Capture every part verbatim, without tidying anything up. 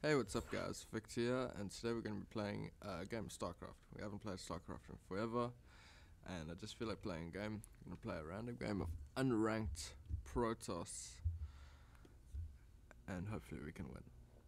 Hey, what's up guys, Victor here, and today we're going to be playing a game of StarCraft. We haven't played StarCraft in forever, and I just feel like playing a game. I'm going to play a random game of unranked Protoss, and hopefully we can win.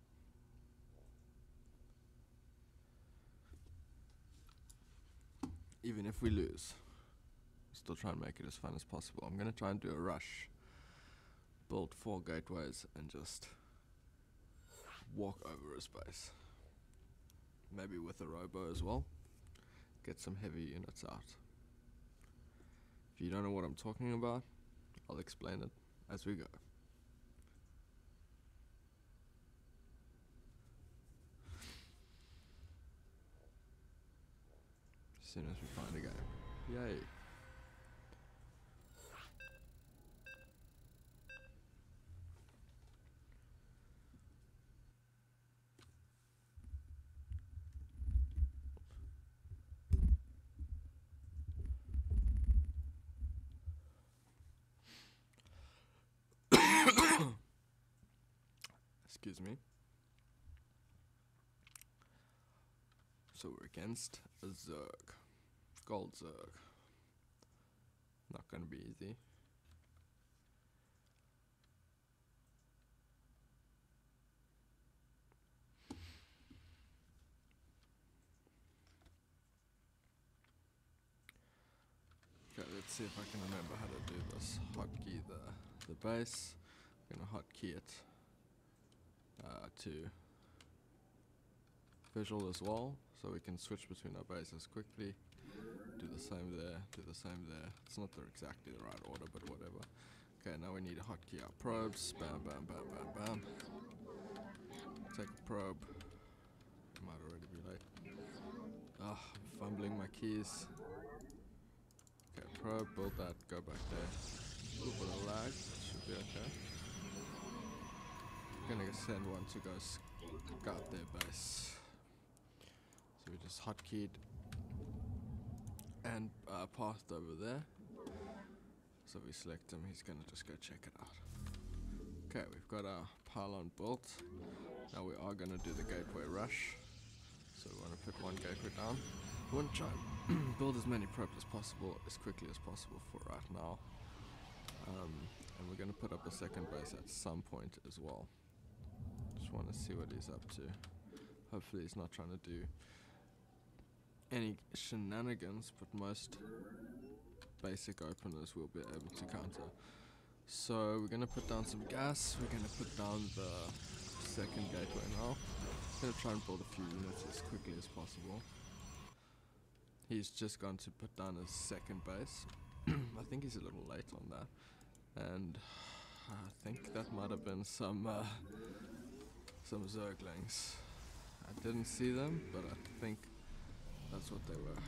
Even if we lose, still try and make it as fun as possible. I'm going to try and do a rush, build four gateways, and just walk over a space. Maybe with a robo as well. Get some heavy units out. If you don't know what I'm talking about, I'll explain it as we go. As soon as we find a game. Yay. Excuse me. So we're against a Zerg. Gold Zerg. Not gonna be easy. Okay, let's see if I can remember how to do this. Hotkey the the base. I'm gonna hotkey it uh, to visual as well, so we can switch between our bases quickly. Do the same there, do the same there. It's not the exactly the right order, but whatever. Okay, now we need to hotkey our probes. Bam, bam, bam, bam, bam. Take a probe. Might already be late. Ah, I'm fumbling my keys. Okay, probe, build that, go back there. A little bit of lag, should be okay. Gonna send one to go scout their base. So we just hotkeyed and uh, pathed over there. So we select him, he's gonna just go check it out. Okay, we've got our pylon built. Now we are gonna do the gateway rush. So we wanna put one gateway down. We wanna try and build as many probes as possible, as quickly as possible for right now. Um, and we're gonna put up a second base at some point as well. Just wanna see what he's up to. Hopefully he's not trying to do any shenanigans, but most basic openers will be able to counter. So we're gonna put down some gas, we're gonna put down the second gateway now. Gonna try and build a few units as quickly as possible. He's just gone to put down his second base. I think he's a little late on that. And I think that might have been some uh, some Zerglings. I didn't see them, but I think that's what they were.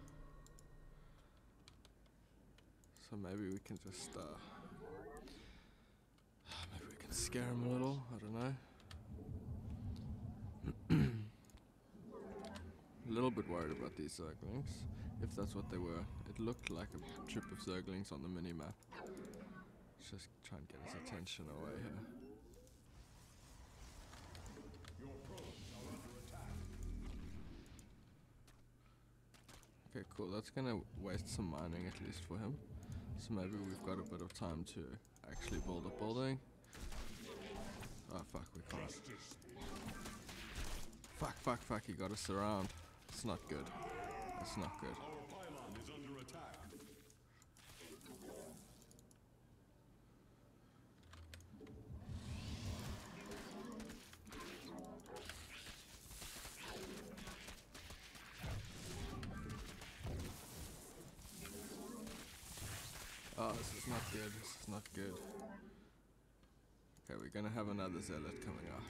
So maybe we can just, uh, maybe we can scare him a little, I don't know. A little bit worried about these Zerglings, if that's what they were. It looked like a trip of Zerglings on the mini-map. Let's just try and get his attention away here. Okay, cool. That's gonna waste some mining at least for him. So maybe we've got a bit of time to actually build a building. Oh fuck, we can't. Fuck, fuck, fuck, he got us around. It's not good. It's not good. Oh, this is not good, this is not good. Okay, we're gonna have another zealot coming out.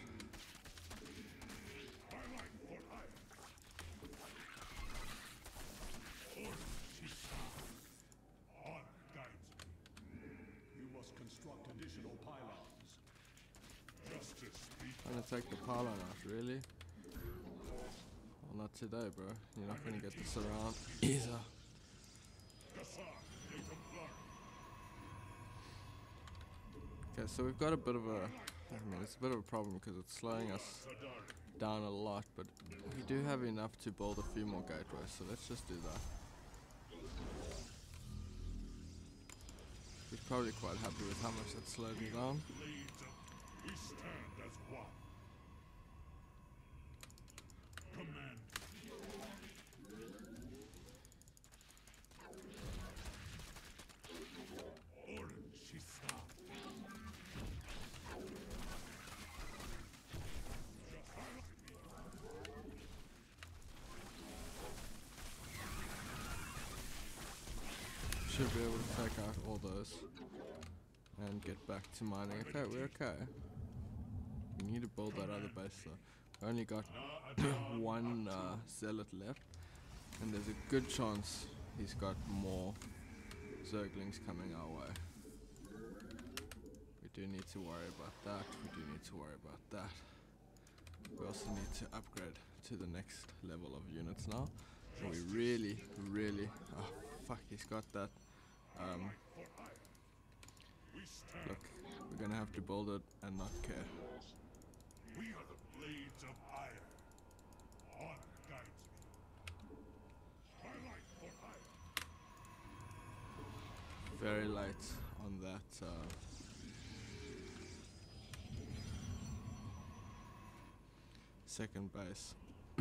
You must construct additional pylons. Justice speak. I'm gonna take the pylon out, really? Well, not today, bro. You're not gonna get this around either. Okay, so we've got a bit of a I mean, it's a bit of a problem because it's slowing us down a lot, but we do have enough to build a few more gateways, so let's just do that. He's probably quite happy with how much that slowed him down. We stand as one. Command. Orange, she stopped. Should be able to take out all those and get back to mining. Okay, we're okay. We need to build that other base though. We only got one uh, zealot left, and there's a good chance he's got more zerglings coming our way. We do need to worry about that. We do need to worry about that. We also need to upgrade to the next level of units now. And we really, really... Oh, fuck, he's got that. Um, look, we're gonna have to build it and not care. We are the blades of iron. Honor guides me. Twilight for hire. Very late on that. Uh, second base.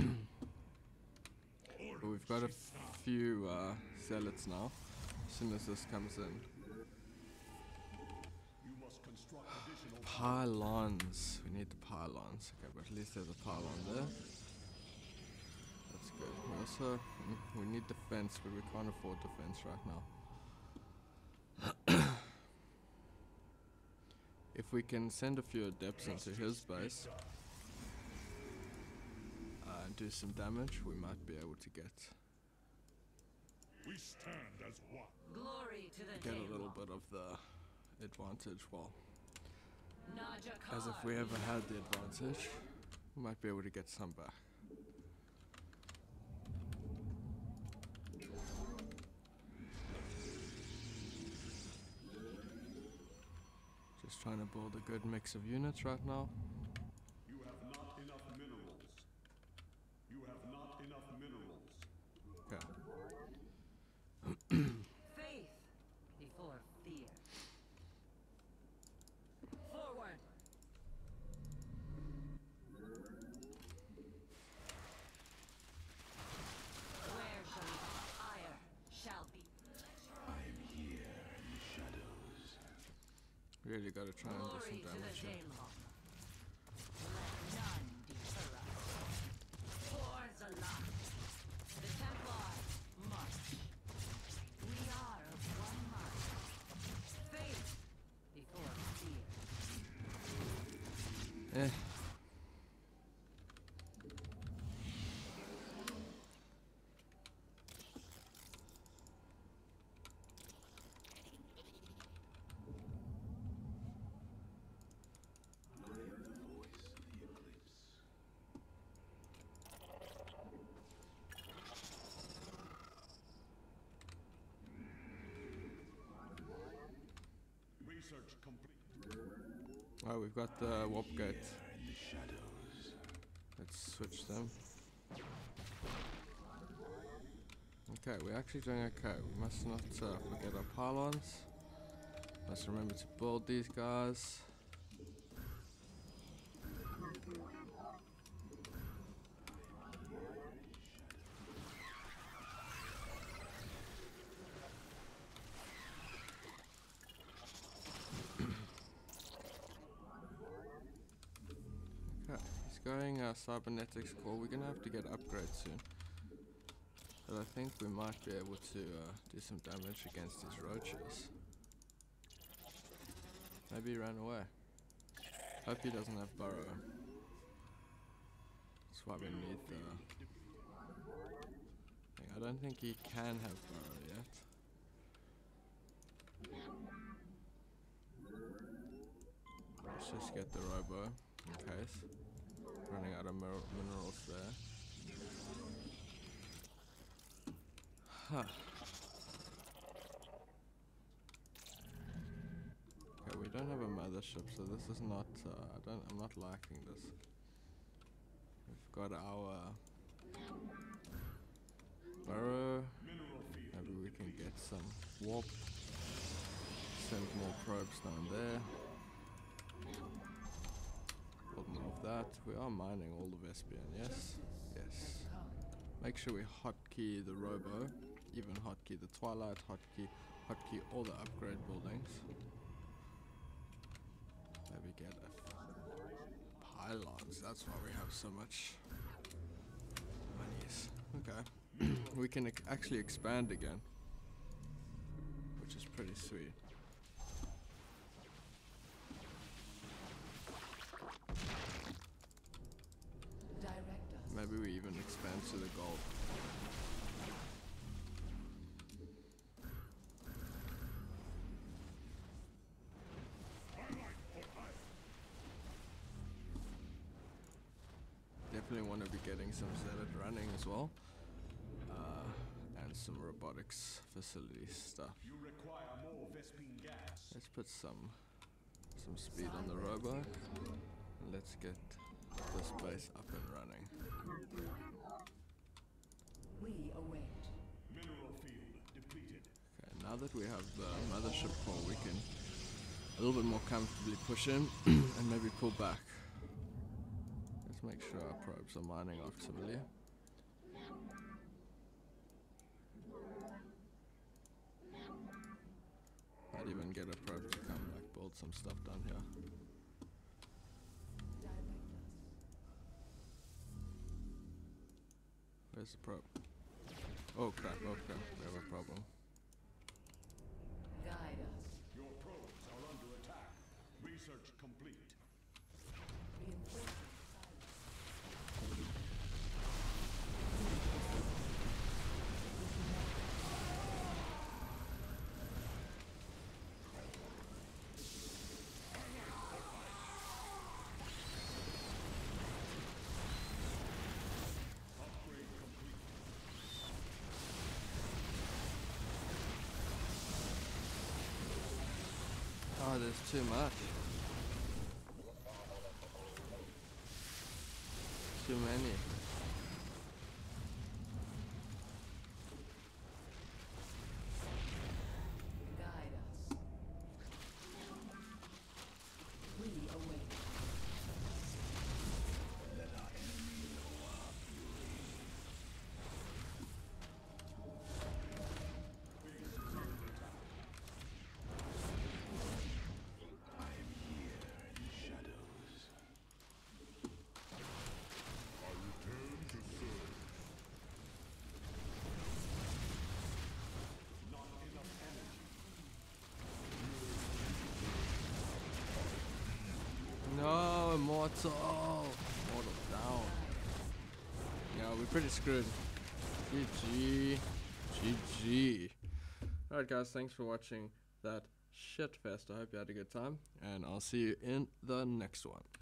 But we've got a few uh, zealots now. As soon as this comes in. You must construct additional Pylons. We need the pylons. Okay, but at least there's a pylon there. That's good. We also mm, we need defense, but we can't afford defense right now. If we can send a few adepts into his base uh, and do some damage, we might be able to get We stand as one. Glory to the get a Daewalk. little bit of the advantage. Well, Naja as if we ever had the advantage, we might be able to get some back. Just trying to build a good mix of units right now. You have not enough minerals. You have not enough minerals. Okay. Faith before fear. Forward. Where shall we ire shall be. Really gotta try and do Glory some to the damage here. Daewalk. Let none deter us. For Zalat. The Templar march. We are of one mind. Faith before fear. Eh. Research complete. Oh, we've got the warp gate. Let's switch them. Okay, we're actually doing okay. We must not uh, forget our pylons. Must remember to build these guys. Okay, he's going uh, cybernetics core. We're gonna have to get upgrades soon. But I think we might be able to uh, do some damage against these roaches. Maybe he ran away. Hope he doesn't have burrow. That's why we need the thing. I don't think he can have burrow yet. Let's just get the robo in case. Running out of mer minerals there. Huh. Okay, we don't have a mothership, so this is not. Uh, I don't. I'm not liking this. We've got our burrow. Maybe we can get some warp. Send more probes down there. We'll move that. We are mining all of Espion, yes? Yes. Make sure we hotkey the Robo, even hotkey the Twilight, hotkey, hotkey all the upgrade buildings. Maybe get a pylons, that's why we have so much monies. Okay. We can ac actually expand again, which is pretty sweet. Maybe we even expand to the gold. Definitely want to be getting some Zealot running as well. Uh, and some robotics facility stuff. You require more Vespene gas. Let's put some some speed on the robo. And let's get this base up and running. We await. Mineral field depleted. Okay, now that we have the mothership core, we can a little bit more comfortably push in and maybe pull back. Let's make sure our probes are mining optimally. Might even get a probe to come like build some stuff down here. Where's the probe? Oh crap, oh crap, we have a problem. Guide us. Your probes are under attack. Research complete. Oh, there's too much. Too many. Guide us. We await. No, Immortal! Immortal down. Yeah, we're pretty screwed. G G. G G. Alright guys, thanks for watching that shit fest. I hope you had a good time, and I'll see you in the next one.